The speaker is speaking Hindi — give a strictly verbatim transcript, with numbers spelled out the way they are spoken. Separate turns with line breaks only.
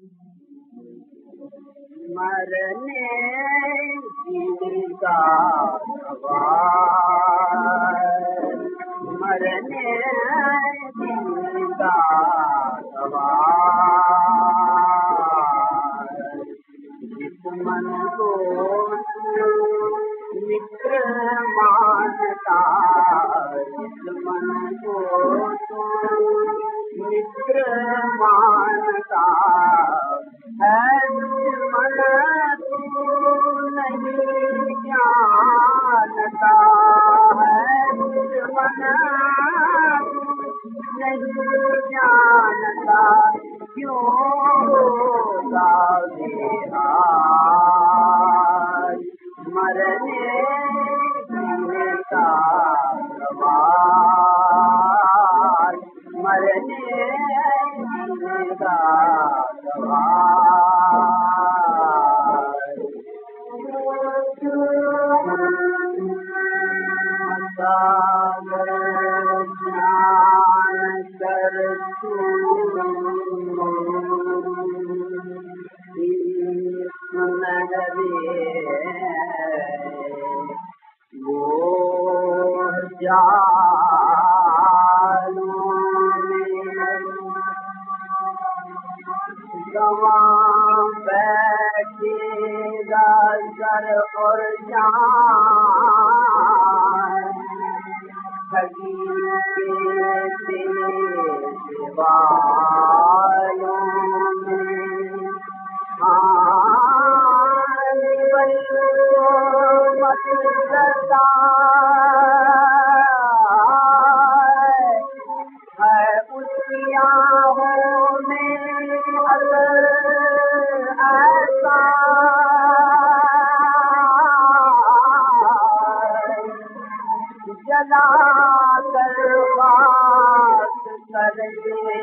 मरने का सवाल, मरने का सवाल, जिस मन को मित्र मानता, जिस मन को मित्र मानता है, दुश्मन तू नहीं जानता है, दुश्मन तू नहीं जानता, क्यों होगा बेहाल, मरने जीने का सवाल, मरने जीने का ज्ञान कर वो जालों में गवां बैठेगा सर और जान, ठगी के दीवालों में मत करता है, उसकी आँखों में अगर ऐसा जला कर बात करके